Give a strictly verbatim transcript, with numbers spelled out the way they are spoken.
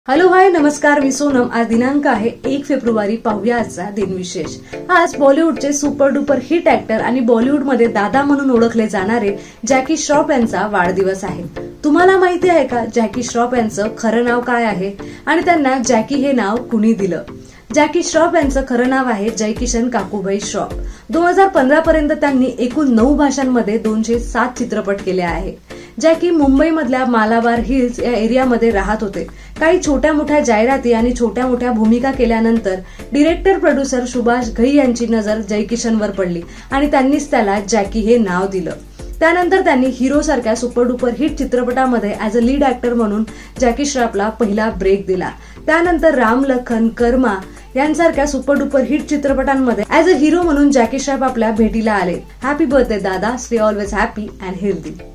Hello hi नमस्कार, मी सोनम। आज दिनांक आहे एक फेब्रुवारी। पाहूया आजचा दिनविशेष। आज बॉलिवूडचे सुपर डुपर हिट ऍक्टर आणि बॉलिवूडमध्ये दादा म्हणून ओळखले जाणारे जॅकी श्रॉफ यांचा वाढदिवस आहे। तुम्हाला माहिती आहे का जॅकी श्रॉफ यांचं खरं नाव काय आहे आणि त्यांना जॅकी हे नाव कुणी दिलं? जॅकी श्रॉफ यांचं खरं नाव आहे जयकिशन काकूभाई श्रॉफ। दोन हजार पंधरा पर्यंत त्यांनी एकूण नऊ भाषांमध्ये दोनशे सात चित्रपट केले आहे। जॅकी मुंबई मधल्या मालाबार हिल्स या एरियामध्ये राहत होते। काही छोट्या मोठ्या जाहिराती आणि छोट्या मोठ्या भूमिका केल्यानंतर डिरेक्टर प्रोड्युसर सुभाष घई यांची नजर जयकिशनवर पडली आणि त्यांनीच त्याला जॅकी हे नाव दिलं। त्यानंतर त्यांनी हिरो सारख्या सुपर डुपर हिट चित्रपटामध्ये ऍज अ लीड ऍक्टर म्हणून जॅकी श्रॉफला पहिला ब्रेक दिला। त्यानंतर राम लखन, कर्मा यांसारख्या सुपर डुपर हिट चित्रपटांमध्ये ऍज अ हिरो म्हणून जॅकी श्रॉफ आपल्या भेटीला आले। हॅपी बर्थडे दादा, stay always happy and healthy.